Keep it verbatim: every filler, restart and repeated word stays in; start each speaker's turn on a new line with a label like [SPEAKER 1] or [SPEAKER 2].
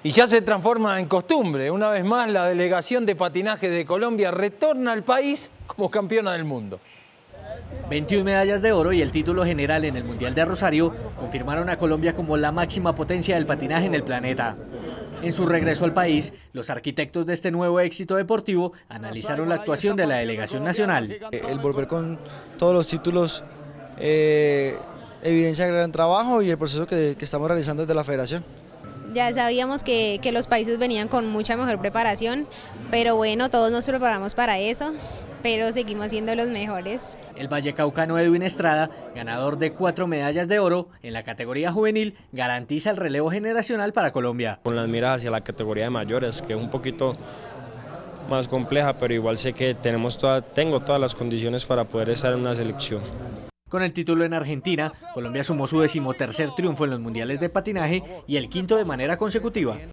[SPEAKER 1] Y ya se transforma en costumbre. Una vez más, la delegación de patinaje de Colombia retorna al país como campeona del mundo.
[SPEAKER 2] veintiuna medallas de oro y el título general en el Mundial de Rosario confirmaron a Colombia como la máxima potencia del patinaje en el planeta. En su regreso al país, los arquitectos de este nuevo éxito deportivo analizaron la actuación de la delegación nacional.
[SPEAKER 3] El volver con todos los títulos eh, evidencia el gran trabajo y el proceso que, que estamos realizando desde la federación.
[SPEAKER 4] Ya sabíamos que, que los países venían con mucha mejor preparación, pero bueno, todos nos preparamos para eso, pero seguimos siendo los mejores.
[SPEAKER 2] El vallecaucano Edwin Estrada, ganador de cuatro medallas de oro en la categoría juvenil, garantiza el relevo generacional para Colombia.
[SPEAKER 5] Con las miras hacia la categoría de mayores, que es un poquito más compleja, pero igual sé que tenemos toda, tengo todas las condiciones para poder estar en una selección.
[SPEAKER 2] Con el título en Argentina, Colombia sumó su decimotercer triunfo en los mundiales de patinaje y el quinto de manera consecutiva.